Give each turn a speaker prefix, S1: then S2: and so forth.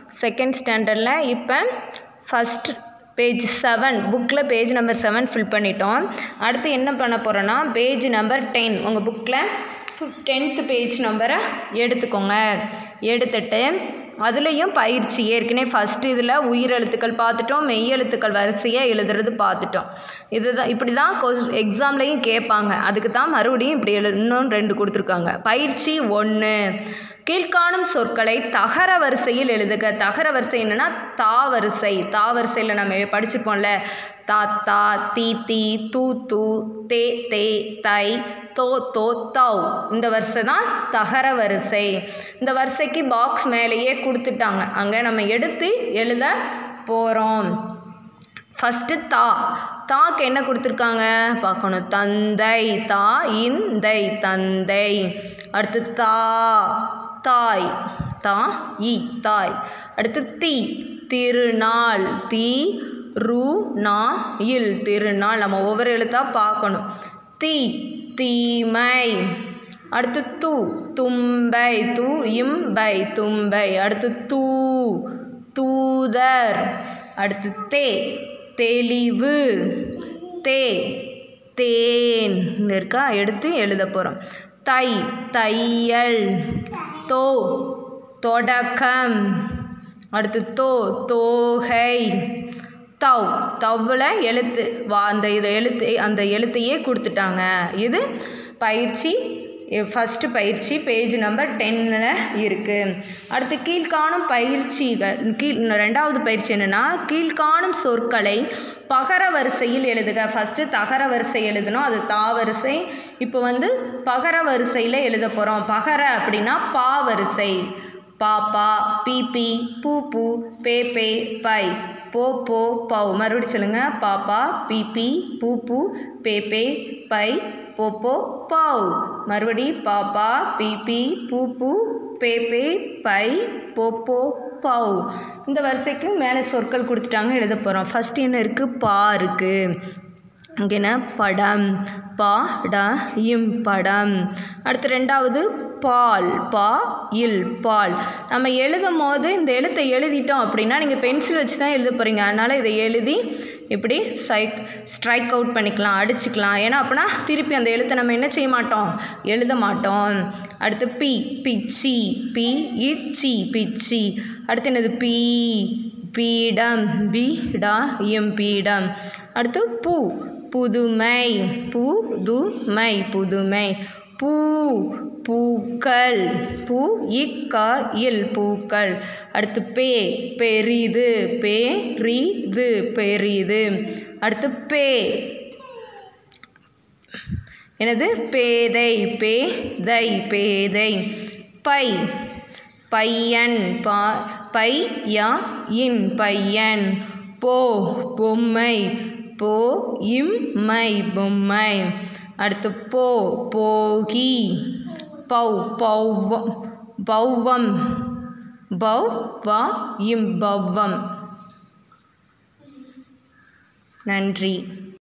S1: Second ஸ்டாண்டர்டில். இப்போ first page 7 புக்கில் பேஜ் நம்பர் 7 ஃபில் பண்ணிட்டோம். அடுத்து என்ன பண்ண போகிறோன்னா பேஜ் நம்பர் 10 உங்கள் புக்கில் 10th பேஜ் நம்பரை எடுத்துக்கோங்க. எடுத்துட்டு அதுலேயும் பயிற்சி ஏற்கனவே ஃபஸ்ட்டு இதில் உயிரெழுத்துக்கள் பார்த்துட்டோம், மெய்யெழுத்துக்கள் வரிசையாக எழுதுறது பார்த்துட்டோம். இதுதான் இப்படி தான் எக்ஸாம்லேயும் கேட்பாங்க. அதுக்கு தான் மறுபடியும் இப்படி இன்னும் 2 கொடுத்துருக்காங்க. பயிற்சி 1 கீழ்காணும் சொற்களை தகர வரிசையில் எழுதுக. தகர வரிசை என்னென்னா தா வரிசை. தா வரிசையில் நம்ம படிச்சிருப்போம்ல, தாத்தா, தீ, தூ, தே, தை, தோ, தௌ. இந்த வரிசை தான் தகர வரிசை. இந்த வரிசைக்கு பாக்ஸ் மேலேயே கொடுத்துட்டாங்க, அங்கே நம்ம எடுத்து எழுத போகிறோம். ஃபஸ்ட்டு தாக்கு என்ன கொடுத்துருக்காங்க பார்க்கணும். தந்தை, தா இந்தை தந்தை. அடுத்து தாய், தா இ தாய். அடுத்து திருநாள், ரு-நா-இல் திருநாள். நம்ம ஒவ்வொரு எழுத்தாக பார்க்கணும். தீமை. அடுத்து தும்பை, இம்பை தும்பை. அடுத்து தூதர். அடுத்து தெளிவு, தேன் இருக்கா, எடுத்து எழுத போகிறோம். தையல், தொடக்கம். அடுத்து தோகை. தவ்வில் எழுத்து அந்த எழுத்தையே கொடுத்துட்டாங்க. இது பயிற்சி ஃபஸ்ட்டு பயிற்சி பேஜ் நம்பர் 10 இருக்குது. அடுத்து கீழ்காணும் பயிற்சிகள். ரெண்டாவது பயிற்சி என்னென்னா கீழ்காணும் சொற்களை பகர வரிசையில் எழுதுக. ஃபஸ்ட்டு தகர வரிசை எழுதணும், அது தா வரிசை. இப்போ பகர வரிசையில் எழுத போகிறோம். பகர அப்படின்னா பா வரிசை. பாப்பா, பீ, பூ, பே, பை, போ, பௌ. மறுபடியும் சொல்லுங்கள். பாப்பா, பீ, பூ, பே, பை, போ, பௌ. மறுபடி பாப்பா, பீ, பூ, பே, பை, போ, பௌ. இந்த வரிசைக்கு மேலே சொற்கள் கொடுத்துட்டாங்க, எழுத போகிறோம். ஃபஸ்ட்டு என்ன இருக்குது? பா இருக்குது. இங்கே என்ன? படம், இம் படம். அடுத்து ரெண்டாவது பால், இல் பால். நம்ம எழுதும் போது இந்த எழுத்தை எழுதிட்டோம் அப்படின்னா நீங்கள் பென்சில் வச்சு தான் எழுத போகிறீங்க. அதனால் இதை எழுதி இப்படி ஸ்ட்ரைக் அவுட் பண்ணிக்கலாம், அடிச்சுக்கலாம். ஏன்னா அப்படின்னா திருப்பி அந்த எழுத்தை நம்ம என்ன செய்ய மாட்டோம், எழுத மாட்டோம். அடுத்து பிச்சி, இச்சி பிச்சி. அடுத்து என்னது? பீடம், இம் பீடம். அடுத்து புதுமை, புதுமை. பூக்கள், இல் பூக்கள். அடுத்து பெரிது, பெரிது. அடுத்து என்னது? பேதை, பேதை. பையன், இன் பையன். பொம்மை, இம்மை பொம்மை. அடுத்து போகி, பௌவம், இம் பௌவம். நன்றி.